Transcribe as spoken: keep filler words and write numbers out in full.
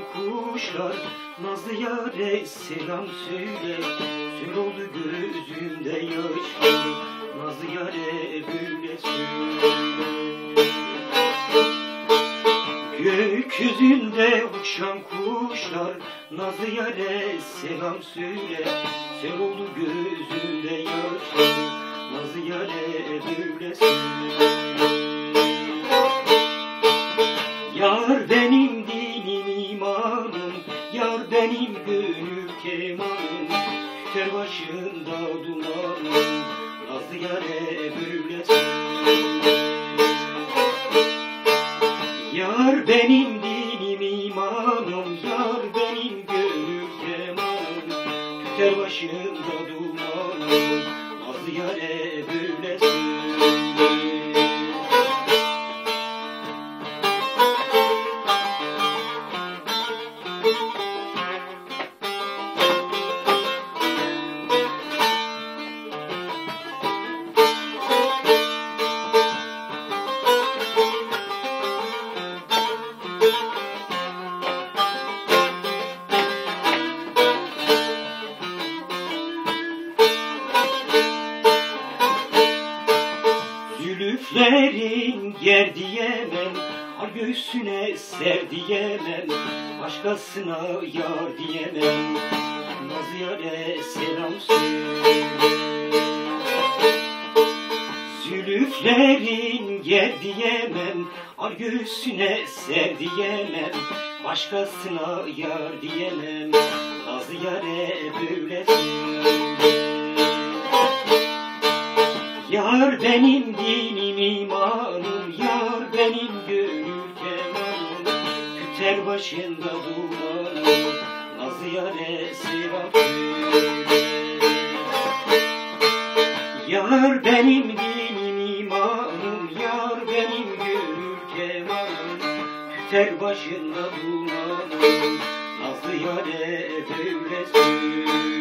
kuşlar nazlı yâre selam söyle. Sür oldu gözümde yaşlar, nazlı yâre böyle söyle. Gökyüzünde uçan kuşlar nazlı yâre selam söyle. Sür oldu gözümde yaşlar, nazlı yâre böyle söyle. Yar benim dinim imanım, yar benim gönül kemanım, tüter başında dumanım, nazlı yâre böyle söyle. Yar benim dinim imanım, yar benim gönül kemanım, tüter başında dumanım, nazlı yâre böyle söyle. Zülüflerin ger diyemem, ar göğsüne ser diyemem, başkasına yar diyemem, nazlı yâre selam söyle. Zülüflerin ger diyemem, ar göğsüne ser diyemem, başkasına yar diyemem, nazlı yâre böyle söyle. Yar benim dinim imanım, yar benim gönül kemanım, tüter başında dumanım, nazlı yâre selam söyle. Yar benim dinim imanım, yar benim gönül kemanım, tüter başında dumanım, nazlı yâre böyle söyle.